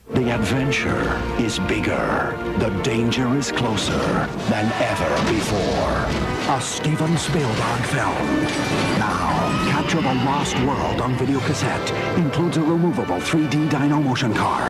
The adventure is bigger. The danger is closer than ever before. A Steven Spielberg film. Now, capture the lost world on videocassette. Includes a removable 3D dyno motion car.